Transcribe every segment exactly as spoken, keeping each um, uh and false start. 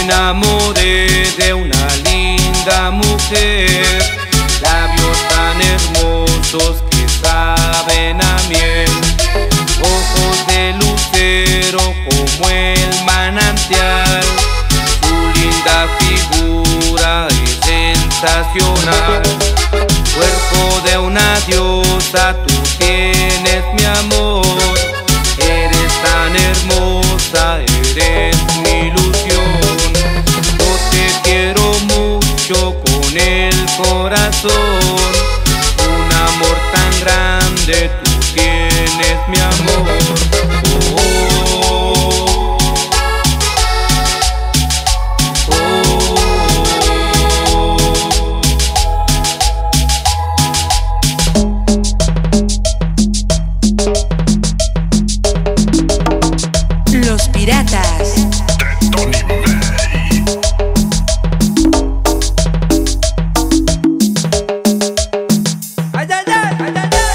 enamoré de una linda mujer, labios tan hermosos que saben a miel, ojos de lucero como el manantial, su linda figura es sensacional, cuerpo de una diosa tú tienes mi amor, eres tan hermosa, eres mi ilusión. Yo te quiero mucho con el corazón, un amor tan grande tú tienes mi amor. Oh, Los Piratas de Tony May. ay, ay, ay, ay, ay, ay.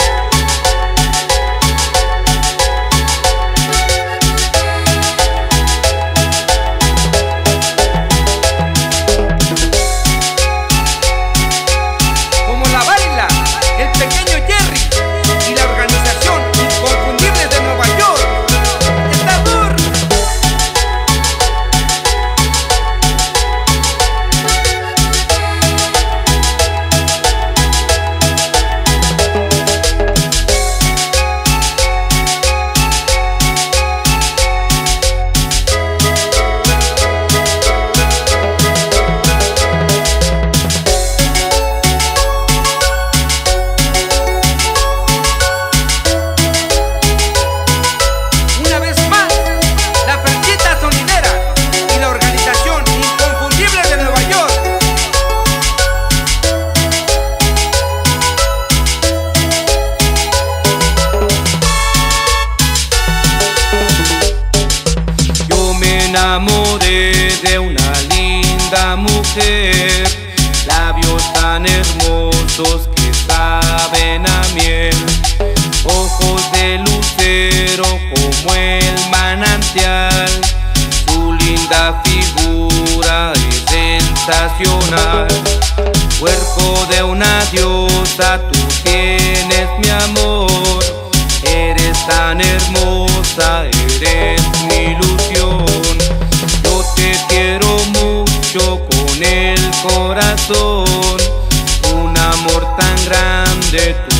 Como la baila el pequeño Jerry y la organización Inconfundibles de Nueva York. ¡Está duro! Una vez más, la Ferchita Sonidera y la organización Inconfundibles de Nueva York. Yo me enamoré de una linda mujer, labios tan hermosos que saben a miel, ojos de lucero como el manantial, su linda figura es sensacional, cuerpo de una diosa tú tienes mi amor, eres tan hermosa, eres mi ilusión. Yo te quiero mucho con el corazón, un amor tan grande tú